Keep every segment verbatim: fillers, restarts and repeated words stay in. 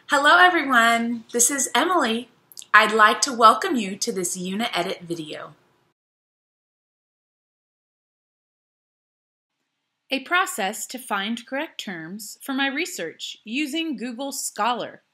Hello everyone, this is Emily. I'd like to welcome you to this Uni-edit video. A process to find correct terms for my research using Google Scholar.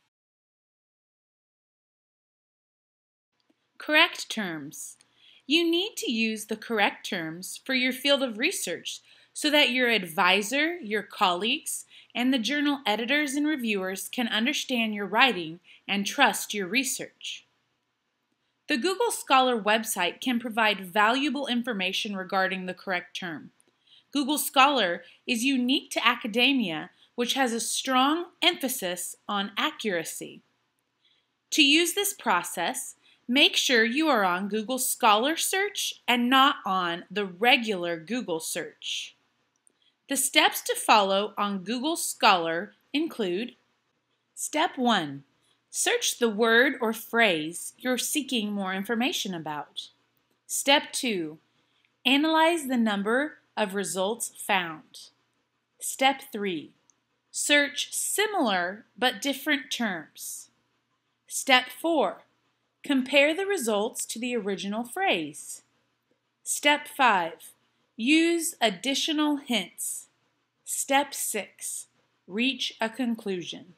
Correct terms. You need to use the correct terms for your field of research so that your advisor, your colleagues, and the journal editors and reviewers can understand your writing and trust your research. The Google Scholar website can provide valuable information regarding the correct term. Google Scholar is unique to academia, which has a strong emphasis on accuracy. To use this process, make sure you are on Google Scholar search and not on the regular Google search. The steps to follow on Google Scholar include: Step one. Search the word or phrase you're seeking more information about. Step two. Analyze the number of results found. Step three. Search similar but different terms. Step four. Compare the results to the original phrase. Step five. Use additional hints. Step six. Reach a conclusion.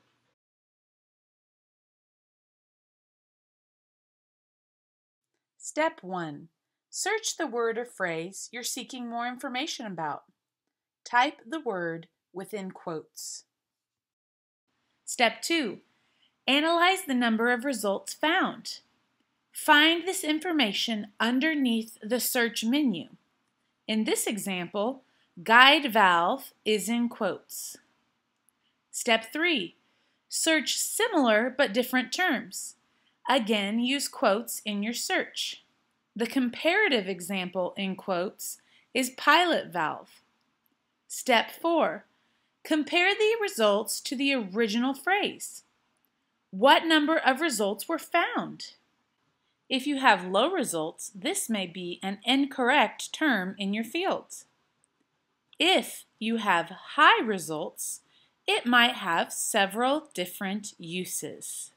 Step one. Search the word or phrase you're seeking more information about. Type the word within quotes. Step two. Analyze the number of results found. Find this information underneath the search menu. In this example, guide valve is in quotes. Step three. Search similar but different terms. Again, use quotes in your search. The comparative example in quotes is pilot valve. Step four. Compare the results to the original phrase. What number of results were found? If you have low results, this may be an incorrect term in your field. If you have high results, it might have several different uses.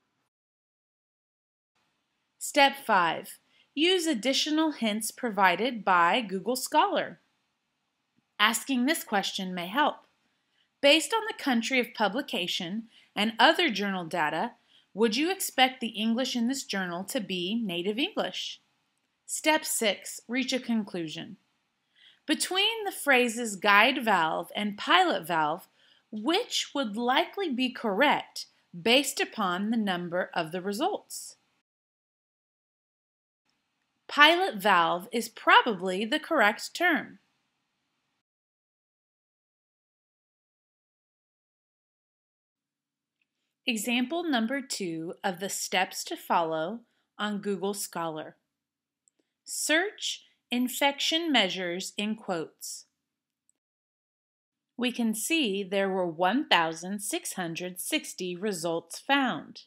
Step five. Use additional hints provided by Google Scholar. Asking this question may help. Based on the country of publication and other journal data, would you expect the English in this journal to be native English? Step six. Reach a conclusion. Between the phrases guide valve and pilot valve, which would likely be correct based upon the number of the results? Pilot valve is probably the correct term. Example number two of the steps to follow on Google Scholar. Search infection measures in quotes. We can see there were one thousand six hundred sixty results found.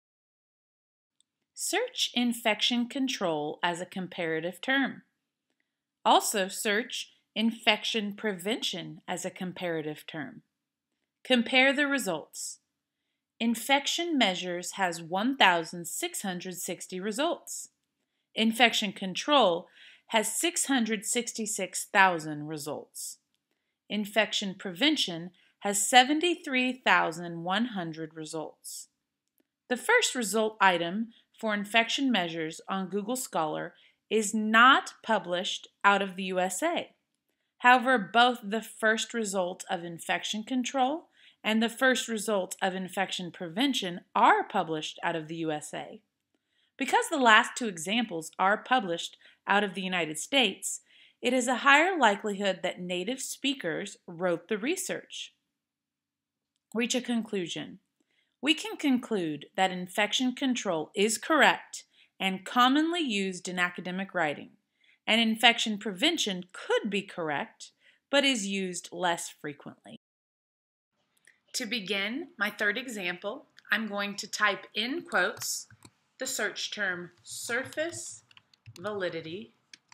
Search infection control as a comparative term. Also search infection prevention as a comparative term. Compare the results. Infection measures has one thousand six hundred sixty results. Infection control has six hundred sixty-six thousand results. Infection prevention has seventy-three thousand one hundred results. The first result item for infection measures on Google Scholar is not published out of the U S A. However, both the first result of infection control and the first result of infection prevention are published out of the U S A. Because the last two examples are published out of the United States, it is a higher likelihood that native speakers wrote the research. Reach a conclusion. We can conclude that infection control is correct and commonly used in academic writing, and infection prevention could be correct, but is used less frequently. To begin my third example, I'm going to type in quotes the search term surface validity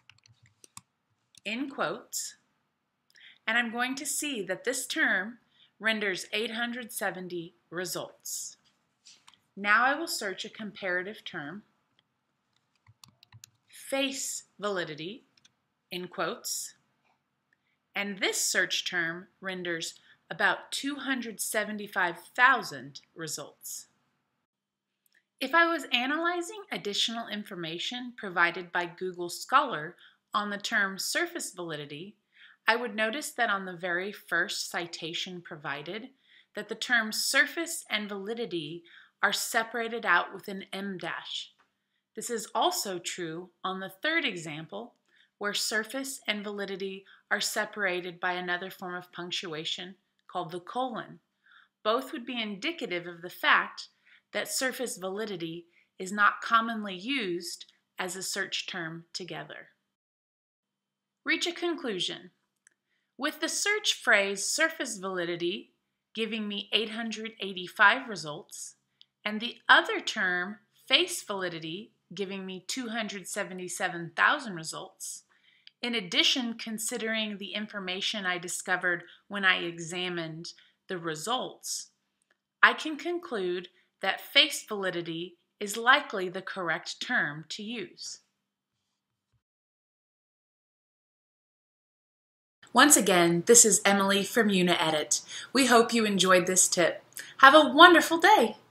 in quotes, and I'm going to see that this term renders eight hundred seventy results. Now I will search a comparative term, face validity, in quotes, and this search term renders about two hundred seventy-five thousand results. If I was analyzing additional information provided by Google Scholar on the term surface validity, I would notice that on the very first citation provided, that the terms surface and validity are separated out with an em dash. This is also true on the third example, where surface and validity are separated by another form of punctuation called the colon. Both would be indicative of the fact that surface validity is not commonly used as a search term together. Reach a conclusion. With the search phrase surface validity giving me eight hundred eighty-five results, and the other term face validity giving me two hundred seventy-seven thousand results, in addition considering the information I discovered when I examined the results, I can conclude that face validity is likely the correct term to use. Once again, this is Emily from Uni-edit. We hope you enjoyed this tip. Have a wonderful day!